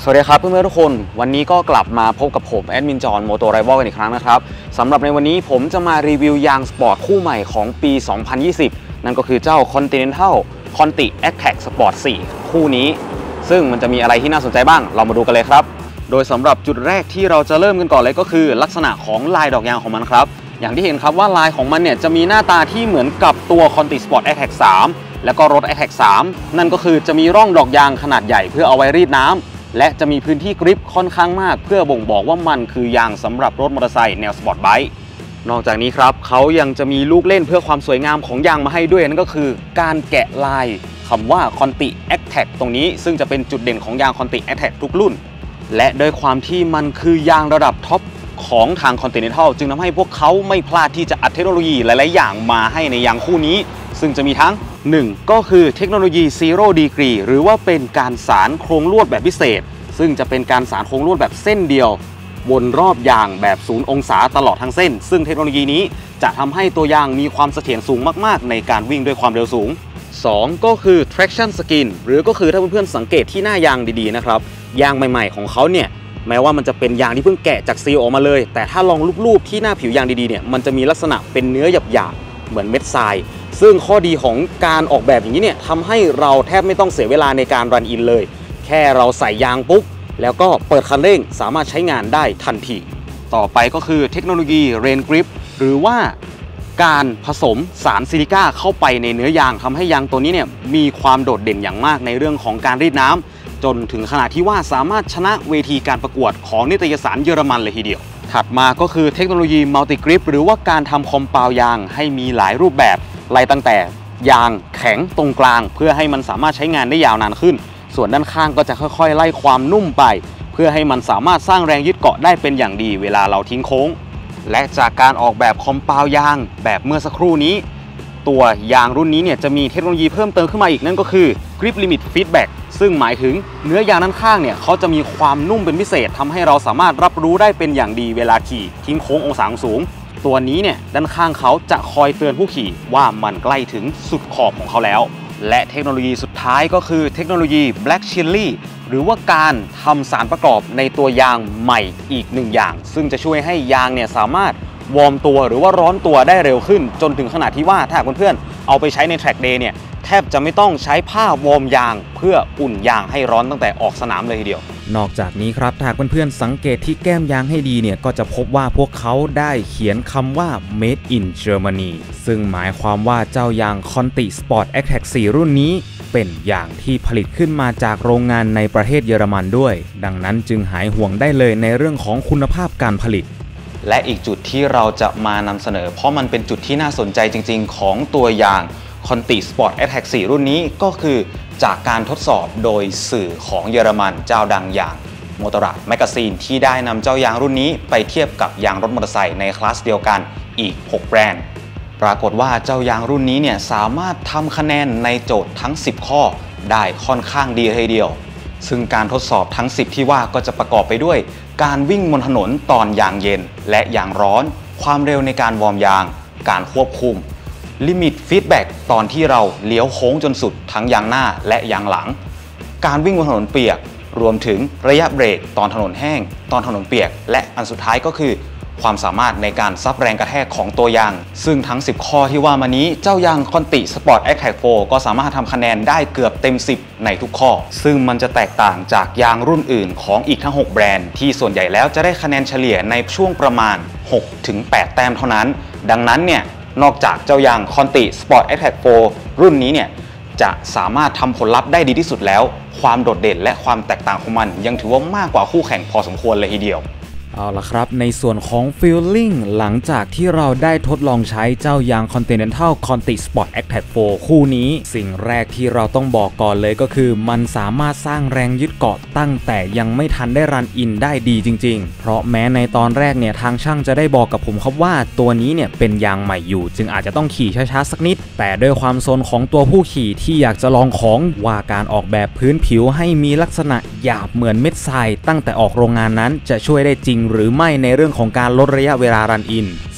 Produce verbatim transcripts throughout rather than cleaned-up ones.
สวัสดีครับเพื่อนๆทุกคนวันนี้ก็กลับมาพบกับผมแอดมินจอนโมโตไรวอลกันอีกครั้งนะครับสำหรับในวันนี้ผมจะมารีวิวยางสปอร์ตคู่ใหม่ของปี สองพันยี่สิบ นั่นก็คือเจ้า Continental Conti Attack Sport โฟร์ คู่นี้ซึ่งมันจะมีอะไรที่น่าสนใจบ้างเรามาดูกันเลยครับโดยสำหรับจุดแรกที่เราจะเริ่มกันก่อนเลยก็คือลักษณะของลายดอกยางของมันครับอย่างที่เห็นครับว่าลายของมันเนี่ยจะมีหน้าตาที่เหมือนกับตัว Conti Sport Attack สาม แล้วก็รถ Attack สาม นั่นก็คือจะมีร่องดอกยางขนาดใหญ่เพื่อเอาไว้รีดน้ำและจะมีพื้นที่กริปค่อนข้างมากเพื่อบ่งบอกว่ามันคือยางสำหรับรถมอเตอร์ไซค์แนวสปอร์ตไบค์นอกจากนี้ครับเขายังจะมีลูกเล่นเพื่อความสวยงามของยางมาให้ด้วยนั่นก็คือการแกะลายคำว่า Conti Attack ตรงนี้ซึ่งจะเป็นจุดเด่นของยาง Conti Attack ทุกรุ่นและด้วยความที่มันคือยางระดับท็อปของทาง Continental จึงทำให้พวกเขาไม่พลาดที่จะอัดเทคโนโลยีหลายๆอย่างมาให้ในยางคู่นี้ซึ่งจะมีทั้งหนึ่งก็คือเทคโนโลยี Zero Degree หรือว่าเป็นการสานโครงลวดแบบพิเศษซึ่งจะเป็นการสานโครงลวดแบบเส้นเดียววนรอบยางแบบศูนย์องศาตลอดทั้งเส้นซึ่งเทคโนโลยีนี้จะทำให้ตัวยางมีความเสถียรสูงมากๆในการวิ่งด้วยความเร็วสูงสองก็คือ traction skin หรือก็คือถ้าเพื่อนๆสังเกตที่หน้ายางดีๆนะครับยางใหม่ๆของเขาเนี่ยแม้ว่ามันจะเป็นยางที่เพิ่งแกะจากซีลออกมาเลยแต่ถ้าลองรูปๆที่หน้าผิวยางดีๆเนี่ยมันจะมีลักษณะเป็นเนื้อหยาบๆเหมือนเม็ดทรายซึ่งข้อดีของการออกแบบอย่างนี้เนี่ยทำให้เราแทบไม่ต้องเสียเวลาในการรันอินเลยแค่เราใส่ยางปุ๊บแล้วก็เปิดคันเร่งสามารถใช้งานได้ทันทีต่อไปก็คือเทคโนโลยี Rain Grip หรือว่าการผสมสารซิลิก้าเข้าไปในเนื้อยางทำให้ยางตัวนี้เนี่ยมีความโดดเด่นอย่างมากในเรื่องของการรีดน้ำจนถึงขนาดที่ว่าสามารถชนะเวทีการประกวดของนิตยสารเยอรมันเลยทีเดียวถัดมาก็คือเทคโนโลยี Multi Grip หรือว่าการทำคอมเปาว์ยางให้มีหลายรูปแบบไล่ตั้งแต่ยางแข็งตรงกลางเพื่อให้มันสามารถใช้งานได้ยาวนานขึ้นส่วนด้านข้างก็จะค่อยๆไล่ความนุ่มไปเพื่อให้มันสามารถสร้างแรงยึดเกาะได้เป็นอย่างดีเวลาเราทิ้งโค้งและจากการออกแบบคอมเปาว์ยางแบบเมื่อสักครู่นี้ตัวยางรุ่นนี้เนี่ยจะมีเทคโนโลยีเพิ่มเติมขึ้นมาอีกนั่นก็คือ Grip Limit Feedback ซึ่งหมายถึงเนื้อยางด้านข้างเนี่ยเขาจะมีความนุ่มเป็นพิเศษทำให้เราสามารถรับรู้ได้เป็นอย่างดีเวลาขี่ทิ้งโค้งองศาสูงตัวนี้เนี่ยด้านข้างเขาจะคอยเตือนผู้ขี่ว่ามันใกล้ถึงสุดขอบของเขาแล้วและเทคโนโลยีสุดท้ายก็คือเทคโนโลยี Black Chili หรือว่าการทำสารประกอบในตัวยางใหม่อีกหนึ่งอย่างซึ่งจะช่วยให้ยางเนี่ยสามารถวอร์มตัวหรือว่าร้อนตัวได้เร็วขึ้นจนถึงขนาดที่ว่าถ้าเพื่อนๆเอาไปใช้ใน Track Day เนี่ยแทบจะไม่ต้องใช้ผ้าวอร์มยางเพื่ออุ่นยางให้ร้อนตั้งแต่ออกสนามเลยทีเดียวนอกจากนี้ครับถ้าเพื่อนๆสังเกตที่แก้มยางให้ดีเนี่ยก็จะพบว่าพวกเขาได้เขียนคำว่า Made in Germany ซึ่งหมายความว่าเจ้ายาง Conti Sport Attack โฟร์ รุ่นนี้เป็นยางที่ผลิตขึ้นมาจากโรงงานในประเทศเยอรมันด้วยดังนั้นจึงหายห่วงได้เลยในเรื่องของคุณภาพการผลิตและอีกจุดที่เราจะมานำเสนอเพราะมันเป็นจุดที่น่าสนใจจริงๆของตัวยาง Conti Sport Attack โฟร์ รุ่นนี้ก็คือจากการทดสอบโดยสื่อของเยอรมันเจ้าดังอย่าง Motorrad Magazine ที่ได้นำเจ้ายางรุ่นนี้ไปเทียบกับยางรถมอเตอร์ไซค์ในคลาสเดียวกันอีกหกแบรนด์ปรากฏว่าเจ้ายางรุ่นนี้เนี่ยสามารถทำคะแนนในโจทย์ทั้งสิบข้อได้ค่อนข้างดีทีเดียวซึ่งการทดสอบทั้งสิบที่ว่าก็จะประกอบไปด้วยการวิ่งบนถนนตอนยางเย็นและยางร้อนความเร็วในการวอร์มยางการควบคุมลิมิตฟีดแบ็กตอนที่เราเลี้ยวโค้งจนสุดทั้งยางหน้าและยางหลังการวิ่งบนถนนเปียกรวมถึงระยะเบรกตอนถนนแห้งตอนถนนเปียกและอันสุดท้ายก็คือความสามารถในการซับแรงกระแทกของตัวยางซึ่งทั้งสิบข้อที่ว่ามานี้เจ้ายาง Conti Sport Attack โฟร์ ก็สามารถทำคะแนนได้เกือบเต็มสิบในทุกข้อซึ่งมันจะแตกต่างจากยางรุ่นอื่นของอีกทั้งหกแบรนด์ที่ส่วนใหญ่แล้วจะได้คะแนนเฉลี่ยในช่วงประมาณ หกถึงแปด แต้มเท่านั้นดังนั้นเนี่ยนอกจากเจ้ายาง Conti Sport Attack โฟร์ รุ่นนี้เนี่ยจะสามารถทำผลลัพธ์ได้ดีที่สุดแล้วความโดดเด่นและความแตกต่างของมันยังถือว่ามากกว่าคู่แข่งพอสมควรเลยทีเดียวเอาละครับในส่วนของ Feeling หลังจากที่เราได้ทดลองใช้เจ้ายาง Continental Conti Sport Attack โฟร์ คู่นี้สิ่งแรกที่เราต้องบอกก่อนเลยก็คือมันสามารถสร้างแรงยึดเกาะตั้งแต่ยังไม่ทันได้รันอินได้ดีจริงๆเพราะแม้ในตอนแรกเนี่ยทางช่างจะได้บอกกับผมครับว่าตัวนี้เนี่ยเป็นยางใหม่อยู่จึงอาจจะต้องขี่ช้าๆสักนิดแต่ด้วยความโซนของตัวผู้ขี่ที่อยากจะลองของว่าการออกแบบพื้นผิวให้มีลักษณะหยาบเหมือนเม็ดทรายตั้งแต่ออกโรงงานนั้นจะช่วยได้จริงหรือไม่ในเรื่องของการลดระยะเวลารันอิน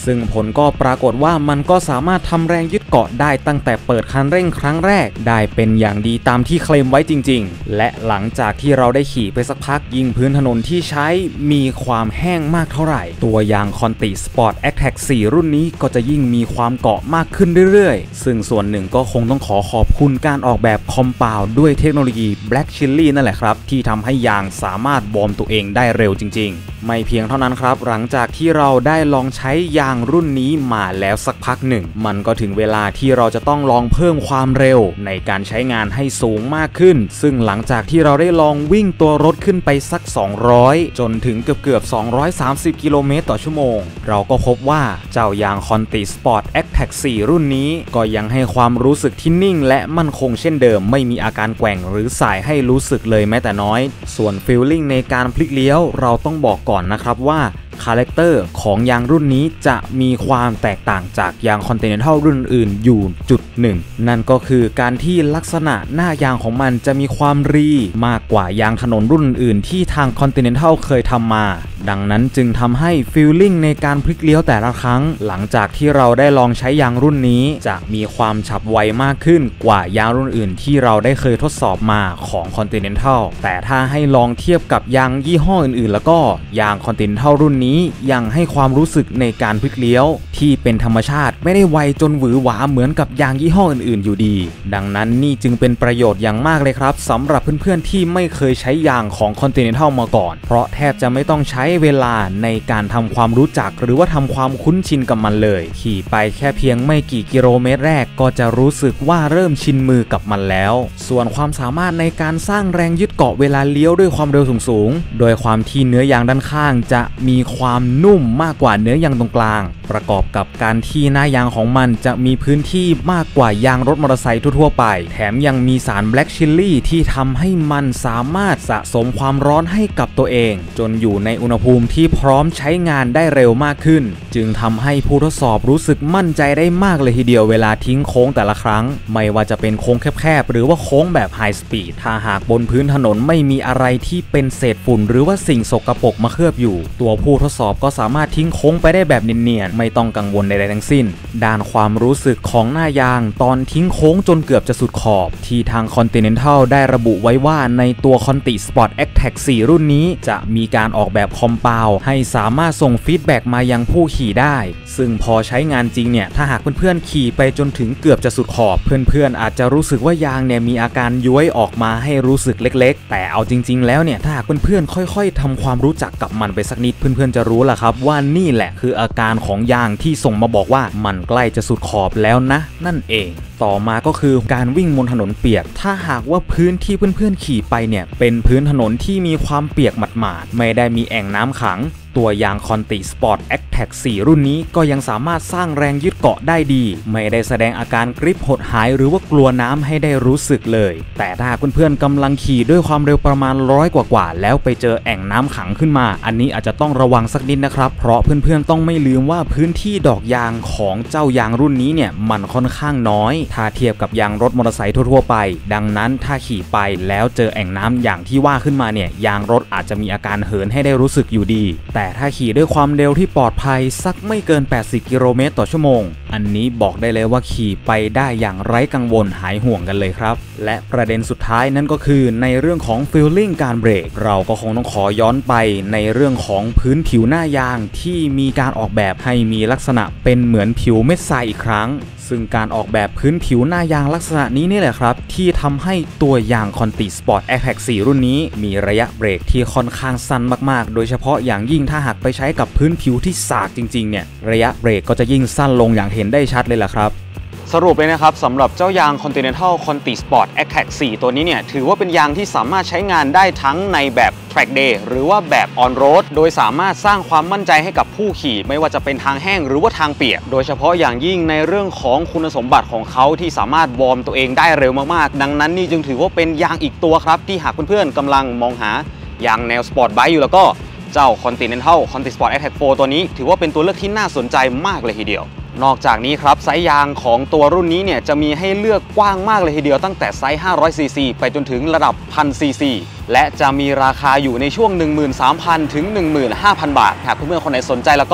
ซึ่งผลก็ปรากฏว่ามันก็สามารถทำแรงยึดเกาะได้ตั้งแต่เปิดคันเร่งครั้งแรกได้เป็นอย่างดีตามที่เคลมไว้จริงๆและหลังจากที่เราได้ขี่ไปสักพักยิ่งพื้นถนนที่ใช้มีความแห้งมากเท่าไหร่ตัวยาง Conti Sport Attack โฟร์ รุ่นนี้ก็จะยิ่งมีความเกาะมากขึ้นเรื่อยๆซึ่งส่วนหนึ่งก็คงต้องขอขอบคุณการออกแบบคอมพาวด์ด้วยเทคโนโลยี Black Chili นั่นแหละครับที่ทำให้ยางสามารถวอร์มตัวเองได้เร็วจริงๆไม่เพียงเท่านั้นครับหลังจากที่เราได้ลองใช้ยางรุ่นนี้มาแล้วสักพักหนึ่งมันก็ถึงเวลาที่เราจะต้องลองเพิ่มความเร็วในการใช้งานให้สูงมากขึ้นซึ่งหลังจากที่เราได้ลองวิ่งตัวรถขึ้นไปสักสองร้อยจนถึงเกือบเกือบสองร้อยสามสิบกิโลเมตรต่อชั่วโมงเราก็พบว่าเจ้ายาง Conti Sport Attack โฟร์ รุ่นนี้ก็ยังให้ความรู้สึกที่นิ่งและมั่นคงเช่นเดิมไม่มีอาการแกว่งหรือสายให้รู้สึกเลยแม้แต่น้อยส่วนฟีลลิ่งในการพลิกเลี้ยวเราต้องบอกก่อนนะครับว่าคาแรคเตอร์ของยางรุ่นนี้จะมีความแตกต่างจากยาง Continental รุ่นอื่นอยู่จุดหนึ่งนั่นก็คือการที่ลักษณะหน้ายางของมันจะมีความรีมากกว่ายางถนนรุ่นอื่นที่ทาง Continental เคยทำมาดังนั้นจึงทำให้ฟีลลิ่งในการพลิกเลี้ยวแต่ละครั้งหลังจากที่เราได้ลองใช้ยางรุ่นนี้จะมีความฉับไวมากขึ้นกว่ายางรุ่นอื่นที่เราได้เคยทดสอบมาของ Continental แต่ถ้าให้ลองเทียบกับยางยี่ห้ออื่นๆแล้วก็ยาง Continental รุ่นนี้ยังให้ความรู้สึกในการพลิกเลี้ยวที่เป็นธรรมชาติไม่ได้ไวจนหวือหวาเหมือนกับยางยี่ห้ออื่นๆอยู่ดีดังนั้นนี่จึงเป็นประโยชน์อย่างมากเลยครับสำหรับเพื่อนๆที่ไม่เคยใช้ยางของ Continental มาก่อนเพราะแทบจะไม่ต้องใช้เวลาในการทำความรู้จักหรือว่าทำความคุ้นชินกับมันเลยขี่ไปแค่เพียงไม่กี่กิโลเมตรแรกก็จะรู้สึกว่าเริ่มชินมือกับมันแล้วส่วนความสามารถในการสร้างแรงยึดเกาะเวลาเลี้ยวด้วยความเร็วสูงๆโดยความที่เนื้อยางด้านข้างจะมีความนุ่มมากกว่าเนื้อยางตรงกลางประกอบกับการที่หน้ายางของมันจะมีพื้นที่มากกว่ายางรถมอเตอร์ไซค์ทั่วไปแถมยังมีสาร Black Chili ที่ทำให้มันสามารถสะสมความร้อนให้กับตัวเองจนอยู่ในอุณหภูมิที่พร้อมใช้งานได้เร็วมากขึ้นจึงทำให้ผู้ทดสอบรู้สึกมั่นใจได้มากเลยทีเดียวเวลาทิ้งโค้งแต่ละครั้งไม่ว่าจะเป็นโค้งแคบๆหรือว่าโค้งแบบไฮสปีดถ้าหากบนพื้นถนนไม่มีอะไรที่เป็นเศษฝุ่นหรือว่าสิ่งสกปรกมาเคลือบอยู่ตัวผู้ทดสอบก็สามารถทิ้งโค้งไปได้แบบเนียนๆไม่ต้องกังวลใดๆทั้งสิ้นด้านความรู้สึกของหน้ายางตอนทิ้งโค้งจนเกือบจะสุดขอบที่ทาง Continental ได้ระบุไว้ว่าในตัว Conti Sport Attack โฟร์ รุ่นนี้จะมีการออกแบบคอมพาวด์ให้สามารถส่งฟีดแบ็กมายังผู้ขี่ได้ซึ่งพอใช้งานจริงเนี่ยถ้าหากเพื่อนๆขี่ไปจนถึงเกือบจะสุดขอบเพื่อนๆอาจจะรู้สึกว่ายางเนี่ยมีอาการย้วยออกมาให้รู้สึกเล็กๆแต่เอาจริงๆแล้วเนี่ยถ้าหากเพื่อนๆค่อยๆทำความรู้จักกับมันไปสักนิดเพื่อนๆจะรู้แหละครับว่านี่แหละคืออาการของยางที่ส่งมาบอกว่ามันใกล้จะสุดขอบแล้วนะนั่นเองต่อมาก็คือการวิ่งบนถนนเปียกถ้าหากว่าพื้นที่เพื่อนๆขี่ไปเนี่ยเป็นพื้นถนนที่มีความเปียกหมาดๆไม่ได้มีแอ่งน้ำขังตัวยาง Conti Sport Attack โฟร์ รุ่นนี้ก็ยังสามารถสร้างแรงยึดเกาะได้ดีไม่ได้แสดงอาการกริปหดหายหรือว่ากลัวน้ำให้ได้รู้สึกเลยแต่ถ้าเพื่อนๆกำลังขี่ด้วยความเร็วประมาณร้อยกว่าๆแล้วไปเจอแอ่งน้ำขังขึ้นมาอันนี้อาจจะต้องระวังสักนิดนะครับเพราะเพื่อนๆต้องไม่ลืมว่าพื้นที่ดอกยางของเจ้ายางรุ่นนี้เนี่ยมันค่อนข้างน้อยถ้าเทียบกับยางรถมอเตอร์ไซค์ทั่วๆไปดังนั้นถ้าขี่ไปแล้วเจอแอ่งน้ำอย่างที่ว่าขึ้นมาเนี่ยยางรถอาจจะมีอาการเหินให้ได้รู้สึกอยู่ดีแต่ถ้าขี่ด้วยความเร็วที่ปลอดภัยสักไม่เกินแปดสิบกิโลเมตรต่อชั่วโมงอันนี้บอกได้เลยว่าขี่ไปได้อย่างไร้กังวลหายห่วงกันเลยครับและประเด็นสุดท้ายนั่นก็คือในเรื่องของฟีลลิ่งการเบรกเราก็คงต้องขอย้อนไปในเรื่องของพื้นผิวหน้ายางที่มีการออกแบบให้มีลักษณะเป็นเหมือนผิวเม็ดทรายอีกครั้งซึ่งการออกแบบพื้นผิวหน้ายางลักษณะนี้นี่แหละครับที่ทำให้ตัวยาง Conti Sport Attack โฟร์ รุ่นนี้มีระยะเบรกที่ค่อนข้างสั้นมากๆโดยเฉพาะอย่างยิ่งถ้าหากไปใช้กับพื้นผิวที่สากจริงๆเนี่ยระยะเบรกก็จะยิ่งสั้นลงอย่างเห็นได้ชัดเลยล่ะครับสรุปเลยนะครับสำหรับเจ้ายาง Continental Conti Sport Attack โฟร์ ตัวนี้เนี่ยถือว่าเป็นยางที่สามารถใช้งานได้ทั้งในแบบ Track Day หรือว่าแบบ On Road โดยสามารถสร้างความมั่นใจให้กับผู้ขี่ไม่ว่าจะเป็นทางแห้งหรือว่าทางเปียกโดยเฉพาะอย่างยิ่งในเรื่องของคุณสมบัติของเขาที่สามารถวอร์มตัวเองได้เร็วมากๆดังนั้นนี่จึงถือว่าเป็นยางอีกตัวครับที่หากเพื่อนๆกำลังมองหายางแนวสปอร์ตไบค์อยู่แล้วก็เจ้า Continental Conti Sport Attack โฟร์ ตัวนี้ถือว่าเป็นตัวเลือกที่น่าสนใจมากเลยทีเดียวนอกจากนี้ครับไซส์ยางของตัวรุ่นนี้เนี่ยจะมีให้เลือกกว้างมากเลยทีเดียวตั้งแต่ไซส์ห้าร้อยซีซีไปจนถึงระดับ หนึ่งพันซีซี และจะมีราคาอยู่ในช่วง หนึ่งหมื่นสามพัน ถึง หนึ่งหมื่นห้าพัน บาทหากเพื่อนๆคนไหนสนใจแล้วก็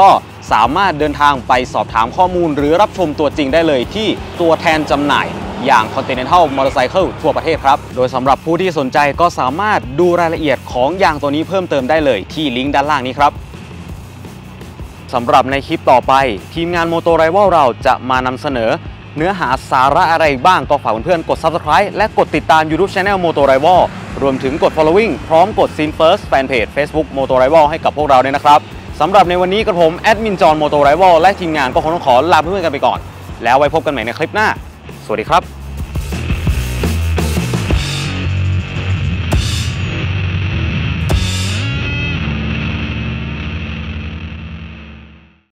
สามารถเดินทางไปสอบถามข้อมูลหรือรับชมตัวจริงได้เลยที่ตัวแทนจำหน่ายอย่าง Continental Motorcycle ทั่วประเทศครับโดยสำหรับผู้ที่สนใจก็สามารถดูรายละเอียดของยางตัวนี้เพิ่มเติมได้เลยที่ลิงก์ด้านล่างนี้ครับสำหรับในคลิปต่อไปทีมงาน Moto Rival เราจะมานำเสนอเนื้อหาสาระอะไรบ้างก็ฝากเพื่อนๆกด Subscribe และกดติดตาม YouTube Channel Moto Rival รวมถึงกด Following พร้อมกด Scene First Fanpage Facebook Moto Rival ให้กับพวกเราด้วยนะครับสำหรับในวันนี้กระผมแอดมินจอห์น Moto Rival และทีมงานก็คงต้องขอลาเพื่อนๆกันไปก่อนแล้วไว้พบกันใหม่ในคลิปหน้าสวัสดีครับ